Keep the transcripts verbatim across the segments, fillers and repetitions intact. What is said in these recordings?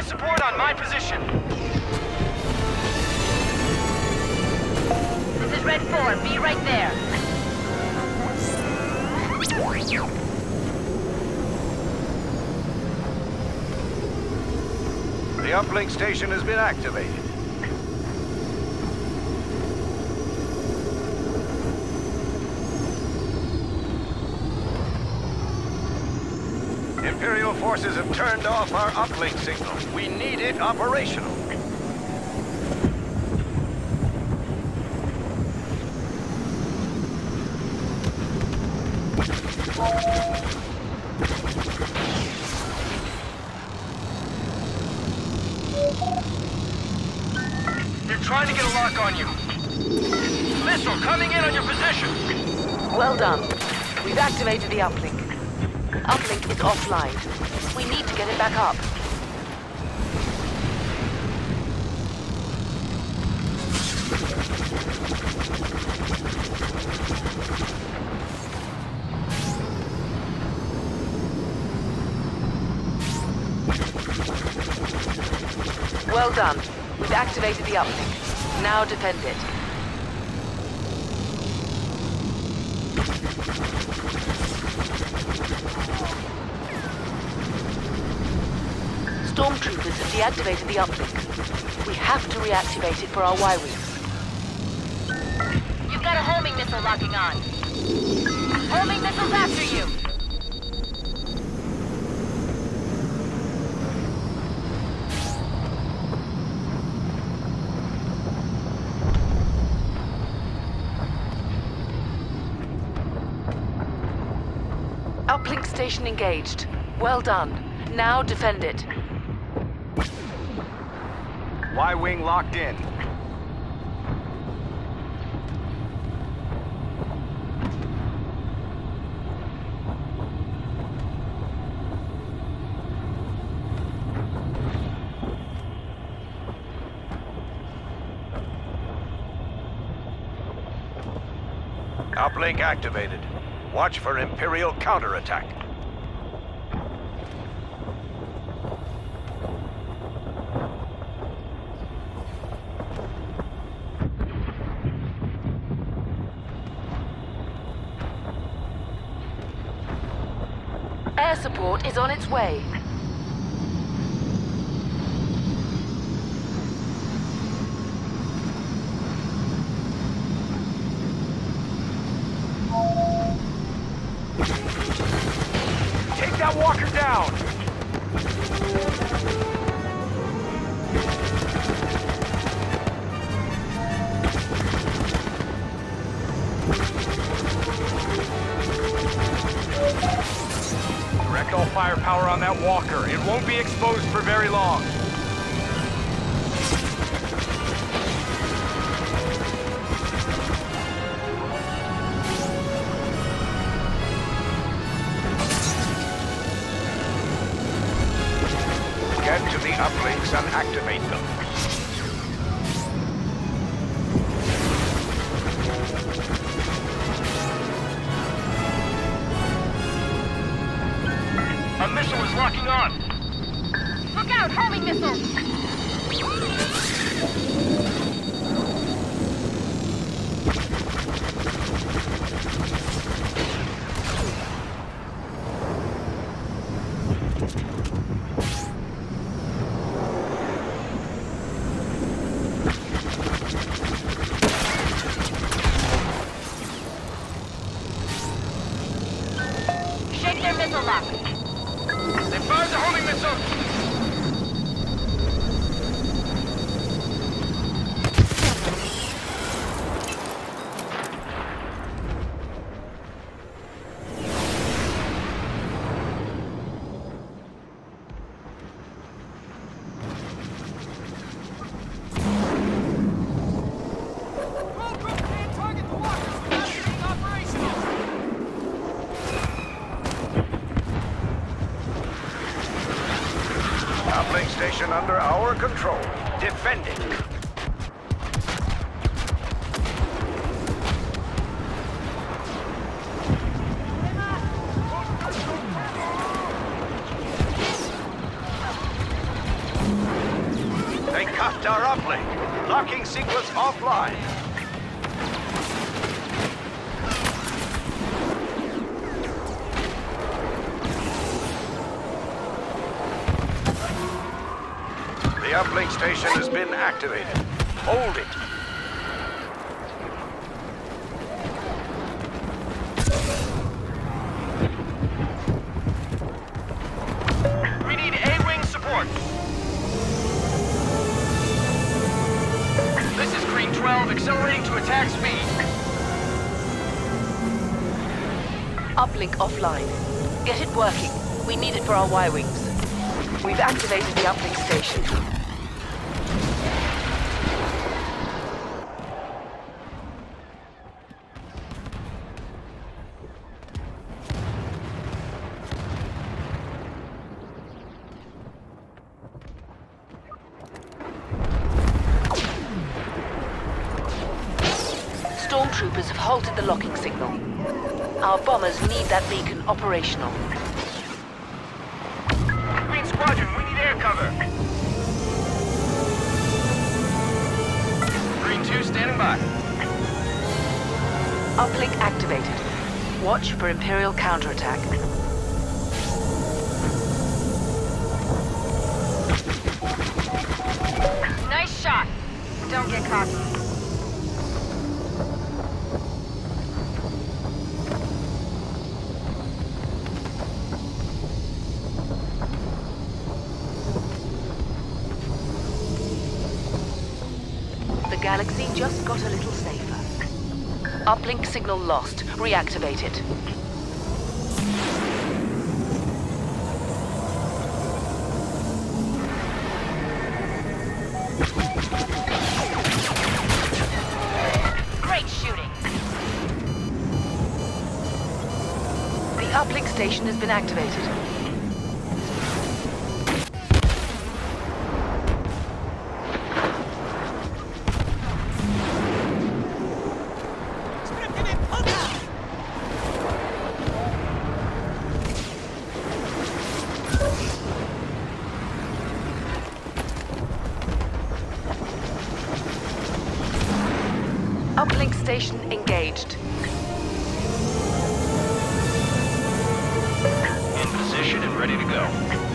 support on my position. This is Red four. Be right there. The uplink station has been activated. Imperial forces have turned off our uplink signal. We need it operational. They're trying to get a lock on you. Missile coming in on your position. Well done. We've activated the uplink. Uplink is offline. We need to get it back up. Well done. We've activated the uplink. Now defend it. Stormtroopers have deactivated the uplink. We have to reactivate it for our Y-Wings. You've got a homing missile locking on. Homing missiles after you! Uplink station engaged. Well done. Now defend it. Y-Wing locked in. Uplink activated. Watch for Imperial counterattack. Air support is on its way. Take that walker down! Direct all firepower on that walker. It won't be exposed for very long. Get to the uplinks and activate them. A missile is locking on. Look out! Homing missile! Shake their missile lock. They fired the homing missile. Uplink station under our control. Defend it. Locking sequence offline. The uplink station has been activated. Hold it. We need A-wing support. This is Green twelve, accelerating to attack speed. Uplink offline. Get it working. We need it for our Y-wings. We've activated the uplink station. Stormtroopers have halted the locking signal. Our bombers need that beacon operational. Green Squadron, we need air cover. Green two, standing by. Uplink activated. Watch for Imperial counterattack. Nice shot. Don't get cocky. The galaxy just got a little safer. Uplink signal lost. Reactivate it. Great shooting. The uplink station has been activated. Uplink station engaged. In position and ready to go.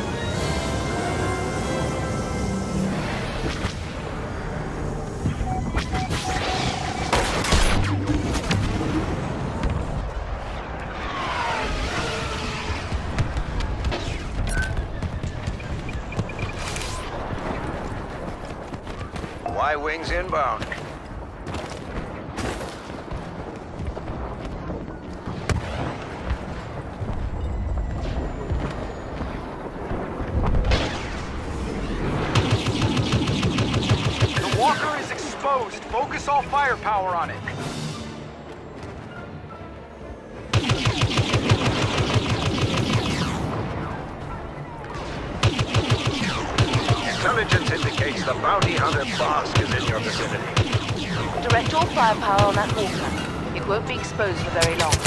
Y-wings inbound. Walker is exposed. Focus all firepower on it. Intelligence indicates the bounty hunter Bosk is in your vicinity. Direct all firepower on that walker. It won't be exposed for very long.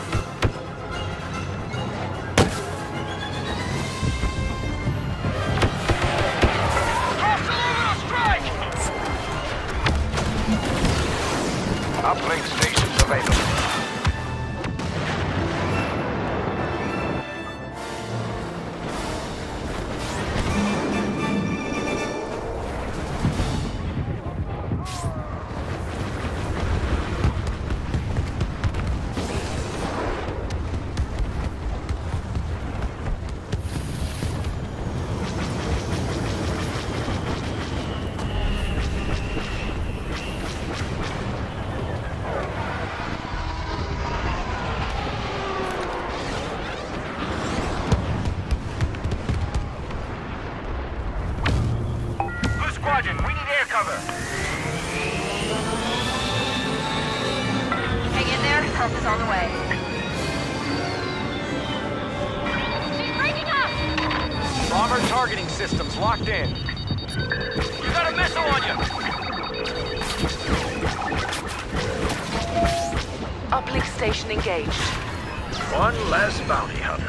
Uplink stations available. Squadron, we need air cover. Hang in there. Help is on the way. She's breaking up! Bomber targeting systems locked in. You got a missile on you! Uplink station engaged. One less bounty hunter.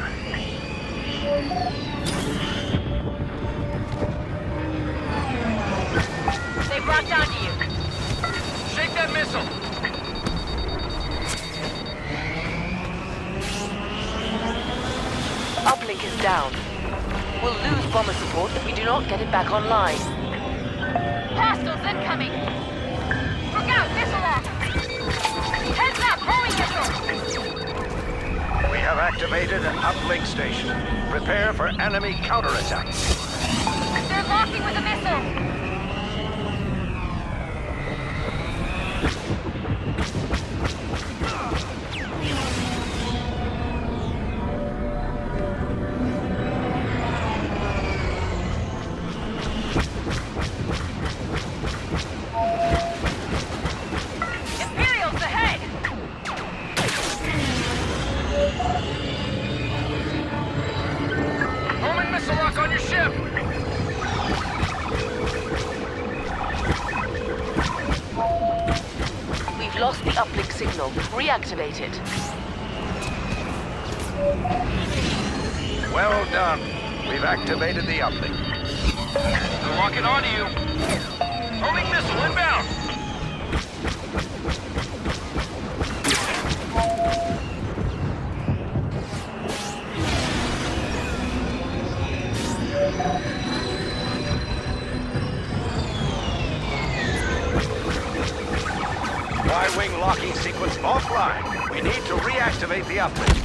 They brought down to you. missile! Uplink is down. We'll lose bomber support if we do not get it back online. Hostiles incoming! Look out, missile off! Heads up, homing missile! We have activated an uplink station. Prepare for enemy counterattack. They're locking with a missile! Imperials ahead! Homing missile lock on your ship! We've lost the uplink signal. Reactivate it. Well done. We've activated the uplink. They're locking onto you. Homing missile inbound! Y-wing locking sequence offline. We need to reactivate the uplink.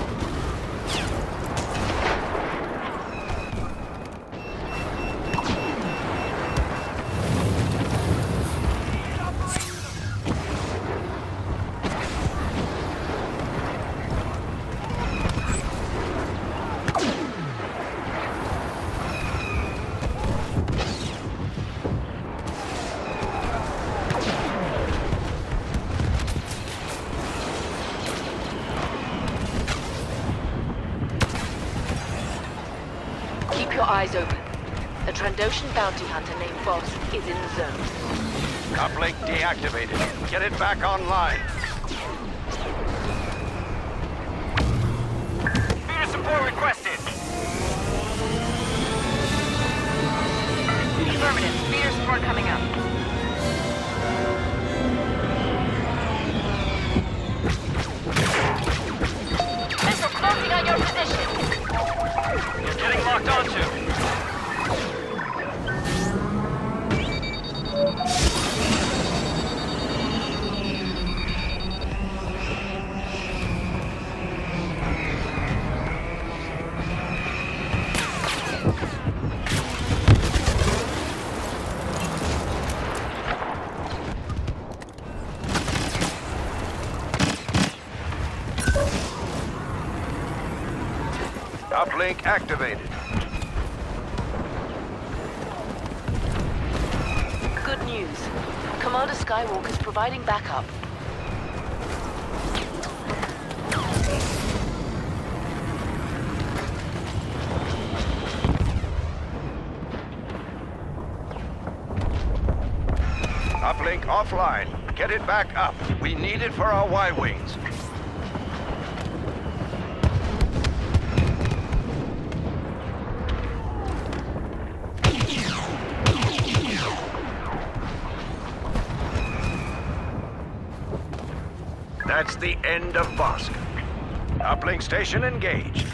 Keep your eyes open. A Trandoshan bounty hunter named Boss is in the zone. Uplink deactivated. Get it back online. Speeder support requested! Affirmative. Speeder support coming up. Missile closing on your position. You're getting locked onto. Uplink activated. Good news. Commander Skywalker's providing backup. Uplink offline. Get it back up. We need it for our Y-wings. That's the end of Bosk. Uplink station engaged.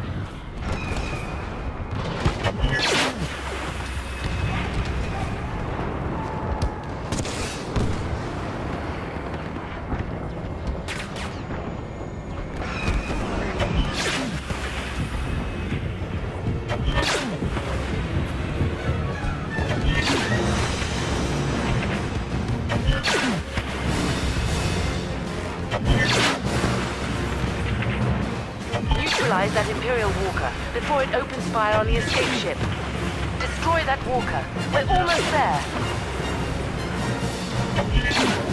Neutralize that Imperial walker before it opens fire on the escape ship. Destroy that walker. We're almost there.